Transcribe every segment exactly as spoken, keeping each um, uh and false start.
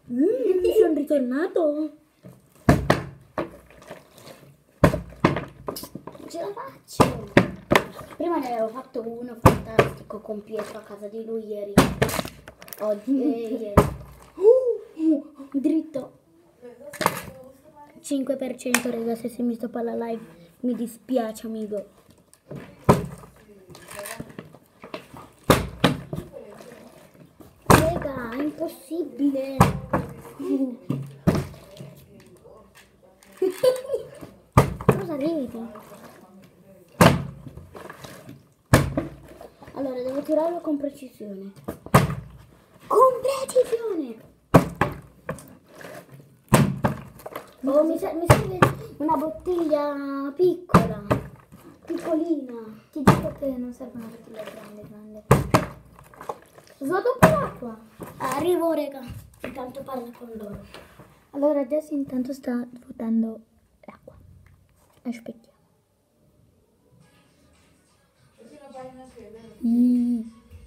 Mm, sono ritornato. Ce la faccio. Prima ne avevo fatto uno fantastico con Pietro a casa di lui ieri. Oggi e ieri. Uh, dritto. cinque per cento raga, se sei mi stoppa la live. Mi dispiace amico. Raga, è impossibile. Cosa ridi? Allora, devo tirarlo con precisione. Con precisione! Oh, mi, ser- mi serve una bottiglia piccola, piccolina. Ti dico che non serve una bottiglia grande, grande. Svuoto un po' l'acqua. Arrivo, raga. Intanto parlo con loro. Allora, adesso intanto sta svuotando l'acqua. Aspettiamo. Mm.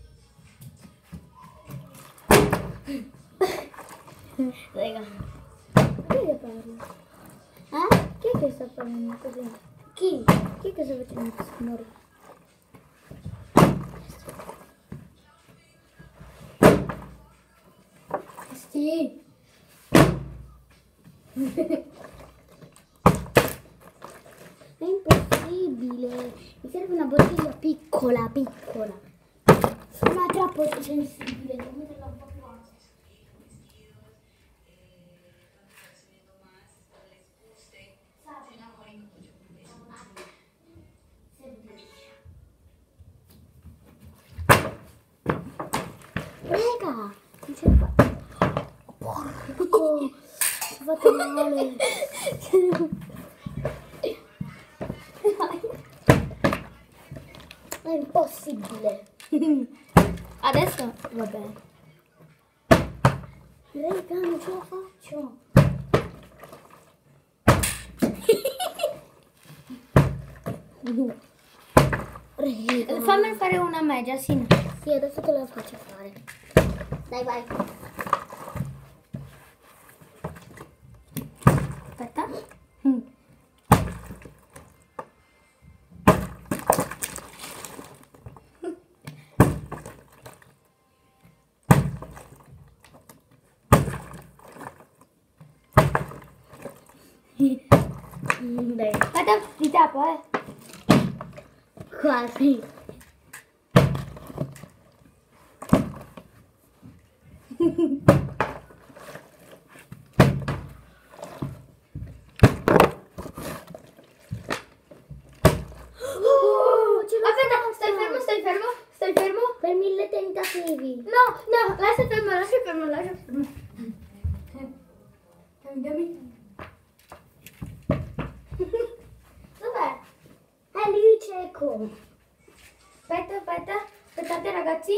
Raga, chi è che parla? Eh? Chi è che sta parlando così? Chi? Chi è che sta facendo questo rumore? Sì. È impossibile. Mi serve una bottiglia piccola, piccola. Ma è troppo sensibile, devo metterla un po' più alta. Raga, non ce la faccio. Porco, ho fatto male. È impossibile. Adesso va bene. Raga, non ce la faccio. Raga. Fammi fare una media, sì. Sì, adesso te la faccio fare. Dai, vai. Aspetta. Mm. Dai. Aspetta, ti tapo, eh. Quasi. Oh, ce l'ho Aspetta, fatta. stai fermo, stai fermo, stai fermo. Per mille tentativi. No, no, lascia fermo, lascia fermo, lascia fermo. Dammi, dammi. Dov'è? È lì cieco. Aspetta, aspetta, aspettate ragazzi.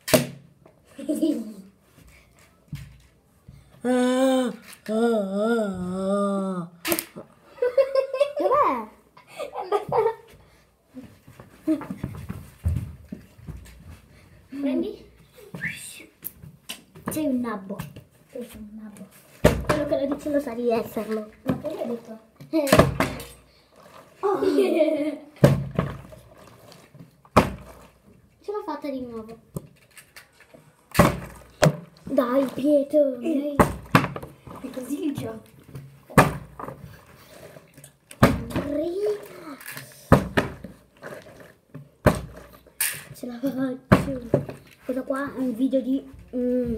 Ah, ah, ah. Dov'è? Prendi. Sei un nabbo. Sei un nabbo. Quello che lo dice lo sa di esserlo. Ma che l'hai detto? Eh. Oh. Ce l'ho fatta di nuovo. Dai Pietro, dai. È così il gioco. Ce la faccio. Questo qua è un video di... Mm,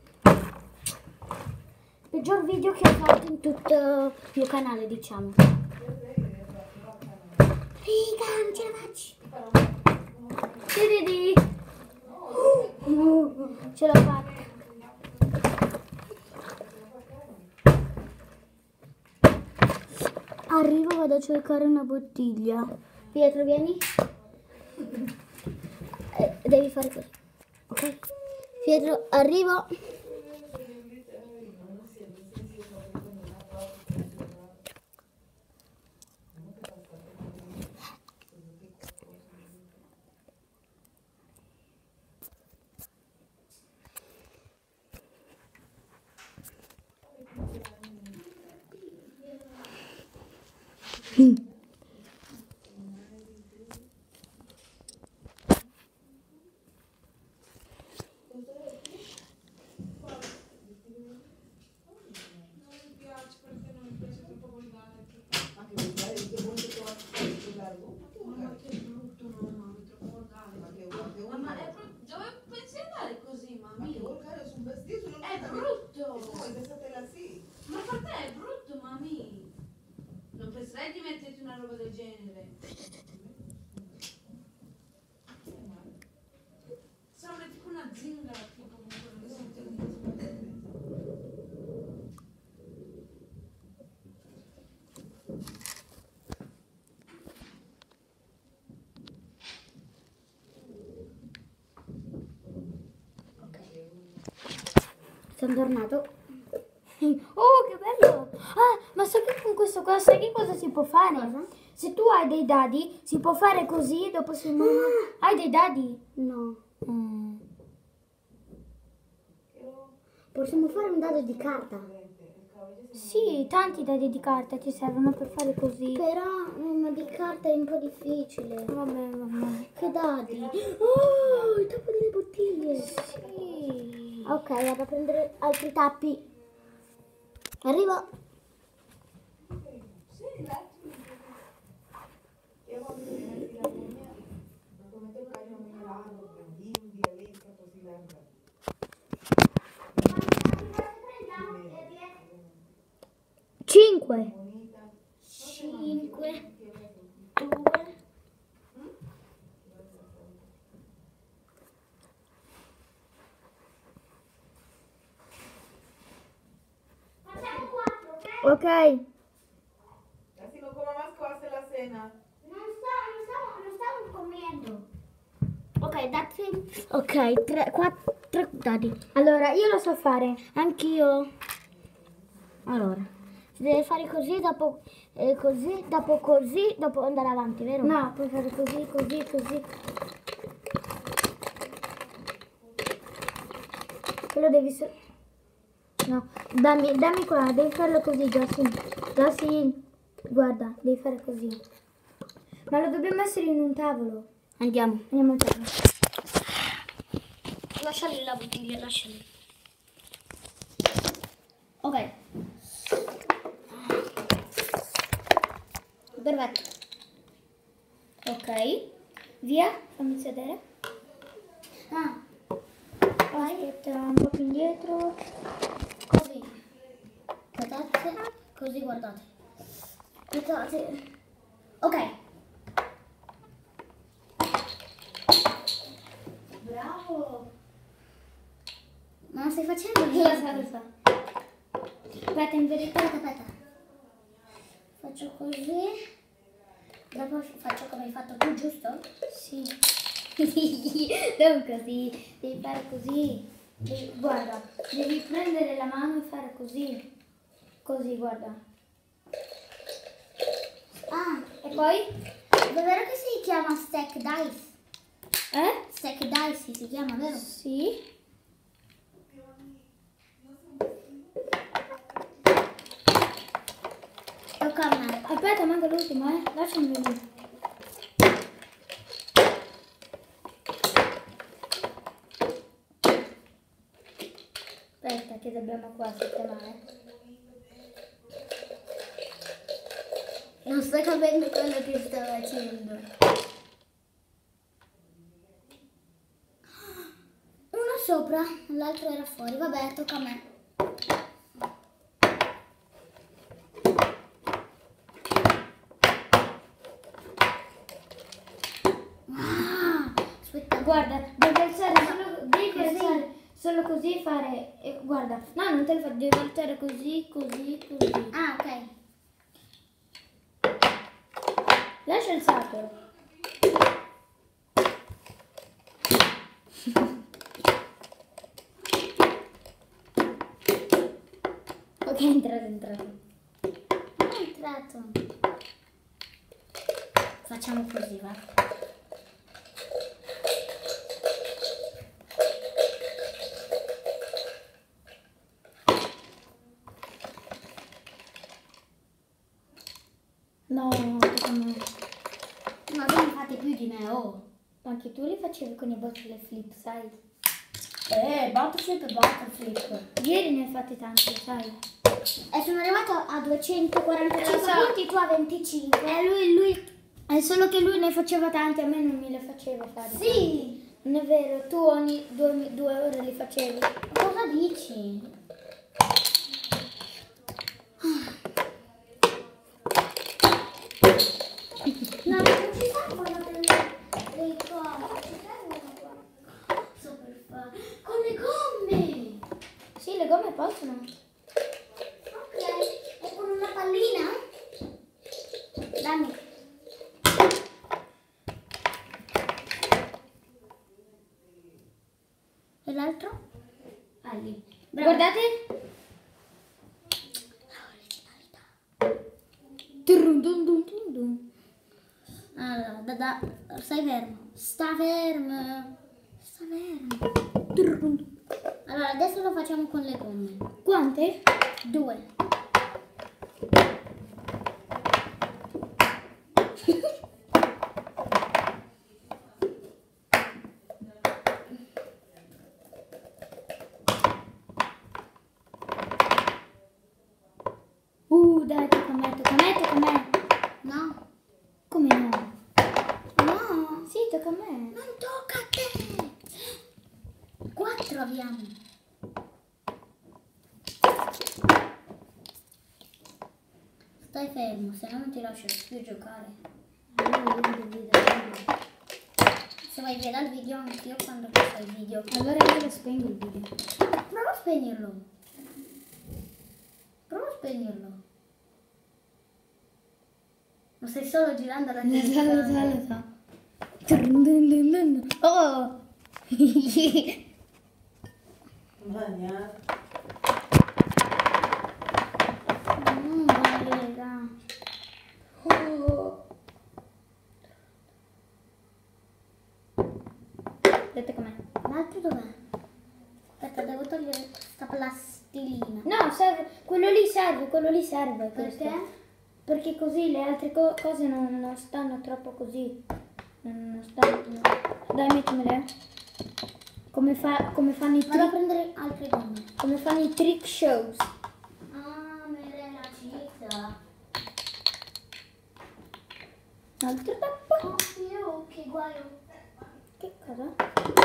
peggior video che ho fatto in tutto il mio canale, diciamo. Riga, non ce la faccio. Sì, Didi. Uh, ce l'ho fatta. Arrivo, vado a cercare una bottiglia. Pietro, vieni. Eh, devi fare così. Ok? Pietro, arrivo. Penserai di metterti una roba del genere. Sembra tipo una zingara, tipo comunque non so. Ok. Sono tornato. Oh, che bello! Ah, ma sai che con questo qua, sai che cosa si può fare? Cosa? Se tu hai dei dadi, si può fare così, dopo si... Ah. Hai dei dadi? No. Mm. Possiamo fare un dado di carta. Sì, tanti dadi di carta ti servono per fare così. Però uno di carta è un po' difficile. Vabbè, vabbè. Che dadi? Oh, il tappo delle bottiglie. Sì. Ok, vado a prendere altri tappi. Arrivo. Cinque. Cinque. Due. Ok. Así no coma más que va a hacer la cena. Non stavo, non stavo, non stavo comendo. Ok, dati. Ok, tre, quattro, tre dadi. Allora, io lo so fare. Anch'io. Allora, si deve fare così, dopo eh, così, dopo così, dopo andare avanti, vero? No, puoi fare così, così, così. Quello devi... so- No, dammi, dammi qua, devi farlo così, Giassi. Giassi, guarda, devi fare così. Ma lo dobbiamo mettere in un tavolo. Andiamo. Andiamo al tavolo. Lasciali la bottiglia, lasciali. Ok. Perfetto. Ok. Via, fammi sedere. Ah. Aspetta un po' più indietro. Così. Guardate. Così guardate. Guardate. Ok. Bravo. Ma stai facendo niente? Lo so, lo so. Aspetta, in verità, aspetta. Faccio così. Dopo faccio come hai fatto tu, giusto? Sì. Non così. Devi fare così. Devi- guarda, devi prendere la mano e fare così. Così, guarda. Ah, e poi? È vero che si chiama stack dice? Eh? Stack dice si chiama, vero? Sì. Tocca a me. Aspetta, manca l'ultimo, eh. Lasciami venire. Aspetta che dobbiamo qua sistemare. Non sto capendo quello che sto facendo. Uno sopra, l'altro era fuori. Vabbè, tocca a me. Ah, aspetta, guarda, devi alzare solo, devi così. Alzare solo così e fare. E guarda, no, non te lo faccio, devi alzare così, così, così. Ah, ok. Lascia alzato. Ok, è entrato, è entrato. È entrato. Facciamo così, va. No, secondo me. Ma voi ne fate più di me, oh. Anche tu li facevi con i bottle flip, sai? Eh, bottleflip e bottleflip. Ieri ne hai fatti tanti, sai? E sono arrivato a duecentoquarantacinque Lo so. punti, tu a venticinque. Eh, lui, lui, è solo che lui ne faceva tanti, a me non me le faceva fare. Sì. Non è vero, tu ogni due, due ore li facevi. Cosa dici? No, non ci servono delle, dei cose, ci servono qua. So per fare. Con le gomme! Sì, le gomme possono. Ok, e con una pallina? Dammi. E l'altro? Ah, lì. Bravo. Guardate. Dun, dun, dun, dun, dun. Allora, da, da, stai fermo. Sta fermo. Sta fermo. Allora, adesso lo facciamo con le gomme. Quante? Due. Uh, dai, tocca a me, tocca a me, tocca a me. No? Come no? No. Sì, tocca a me. Non tocca a te. Quattro abbiamo. Stai fermo, se no non ti lascio più giocare. Se vai via dal video, anch'io quando faccio il video. Allora io lo spengo il video. Prova a spegnerlo. Prova a spegnerlo. Ma stai solo girando la Lo so, lo so, telecamera. lo so. Dun, dun, dun, dun. Oh! Vania. Mm, raga. Oh. Vedete com'è? L'altro dov'è? Aspetta, devo togliere questa plastilina. No, serve, quello lì serve, quello lì serve. Perché? questo. Perché così le altre co- cose non, non stanno troppo così. Non, non stanno. no. Dai, mettimele. Come, fa, come fanno i Vado a trick, prendere altre gomme. come fanno i trick shows. Ah, merenda cizza. Altro tappo. Oddio, che guaio. Che cosa?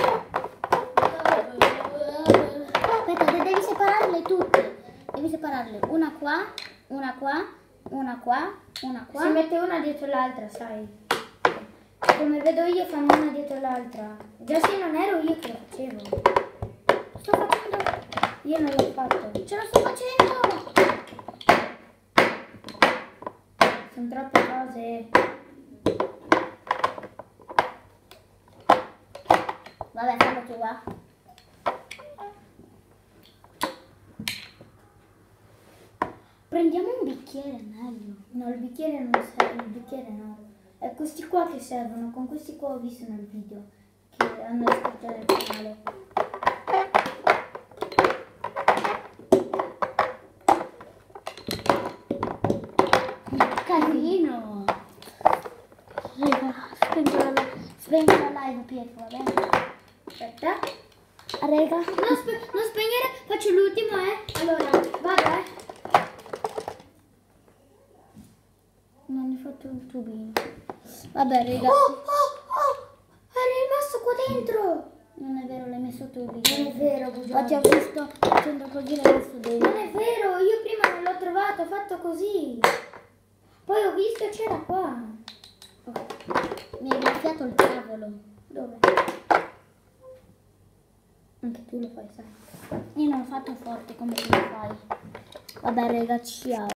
Aspetta, de- devi separarle tutte. Devi separarle. Una qua, una qua, una qua, una qua. Si mette una dietro l'altra, sai. Come vedo io fanno una dietro l'altra. Già se non ero io che lo facevo. Sto facendo. Io non l'ho fatto. Ce lo sto facendo. Sono troppe cose. Vabbè, fallo tu, va. Prendiamo un bicchiere, meglio. No, il bicchiere non serve, il bicchiere no. È questi qua che servono, con questi qua ho visto nel video che hanno iscritto nel canale. Casino. Raga, spengo la, spengo la live, Pietro, va bene? Aspetta. Raga. Non, spe- non spegnere, faccio l'ultimo, eh. Allora, vado, eh. Non hai fatto il tubino. Vabbè, raga. Oh, oh, oh! È rimasto qua dentro! Non è vero, l'hai messo tu lì. Non è vero, Infatti ho bugiardo. visto facendo così l'hai messo dentro. Non è vero, io prima non l'ho trovato, ho fatto così. Poi ho visto e c'era qua. Mi hai gonfiato il cavolo. Dove? Anche tu lo fai, sai. Io non l'ho fatto forte come tu lo fai. Vabbè, raga, ciao.